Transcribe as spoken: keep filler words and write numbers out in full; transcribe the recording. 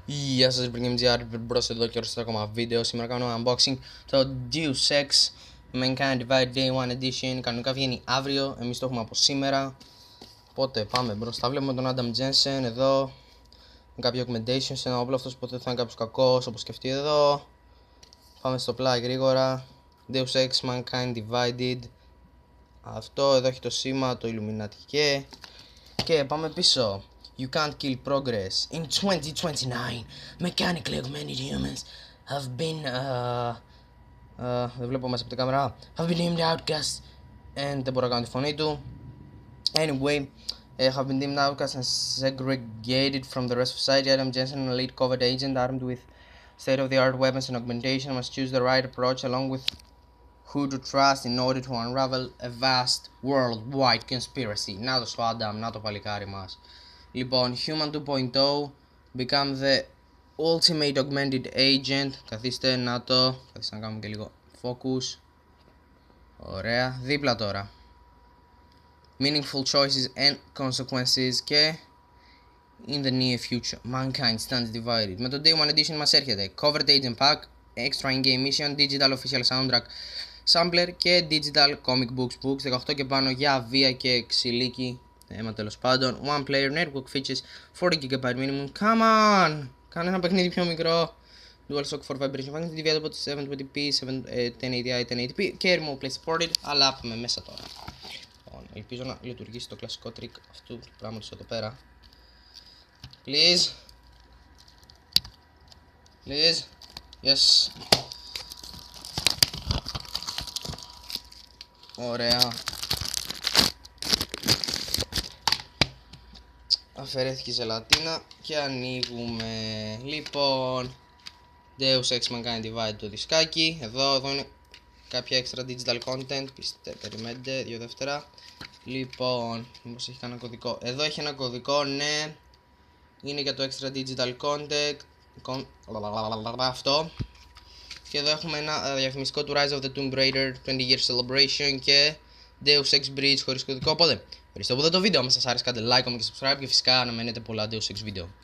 Γεια σας, BrickGameGR, μπρος εδώ και ορίστο ακόμα βίντεο. Σήμερα κάνω unboxing το Deus Ex Mankind Divided Day one Edition. Κανονικά βγαίνει αύριο, εμείς το έχουμε από σήμερα. Οπότε πάμε μπροστά, βλέπουμε τον Adam Jensen εδώ με κάποιο augmentation σε ένα όπλο, αυτός ποτέ θα είναι κάποιος κακός όπως σκεφτεί εδώ. Πάμε στο πλάι γρήγορα. Deus Ex Mankind Divided. Αυτό εδώ έχει το σήμα, το Illuminati και... Και πάμε πίσω. You can't kill progress. In twenty twenty-nine, mechanically augmented humans have been uh, uh, δεν βλέπω μέσα από την κάμερα. Have been deemed outcasts and δεν μπορώ να κάνω τη φωνή του. Anyway, uh, have been deemed outcasts and segregated from the rest of society. Adam Jensen, an elite covert agent armed with state-of-the-art weapons and augmentation, must choose the right approach along with who to trust in order to unravel a vast worldwide conspiracy. Να το στο Adam, να το παλικάρι μας. Λοιπόν, Human two point oh, become the ultimate augmented agent. Καθίστε να το, καθίστε να κάνουμε και λίγο focus. Ωραία, δίπλα τώρα. Meaningful choices and consequences και in the near future, mankind stands divided. Με το Day one Edition μας έρχεται Covert Agent Pack, Extra In-Game Mission, Digital Official Soundtrack Sampler και Digital Comic Books Books. δεκαοκτώ και πάνω για βία και ξυλίκι. Έμα τέλος πάντων. One player network features forty gigabyte minimum. Come on! Κάνε ένα παιχνίδι πιο μικρό. DualShock four vibration function. T V από seven twenty p, ten eighty i, ten eighty p και remote play supported. Αλλά πάμε μέσα τώρα. Λοιπόν, ελπίζω να λειτουργήσει το κλασικό trick αυτού του πράγματος εδώ πέρα. Please. Please. Yes. Ωραία. Αφαιρέθηκε η ζελατίνα και ανοίγουμε. Λοιπόν, Deus Ex Mankind Divided το δισκάκι. Εδώ, εδώ είναι κάποια extra digital content. Πιστε, περιμένετε, δύο δεύτερα. Λοιπόν, μήπως έχει κανένα κωδικό. Εδώ έχει ένα κωδικό, ναι. Είναι για το extra digital content. Con... Αυτό. Και εδώ έχουμε ένα διαφημιστικό του Rise of the Tomb Raider twenty year celebration και Deus Ex Bridge χωρίς κωδικό. Οπότε, ευχαριστώ που δείτε το βίντεο. Αν σας άρεσε κάντε like, comment και subscribe και φυσικά αναμένετε πολλά Deus Ex βίντεο.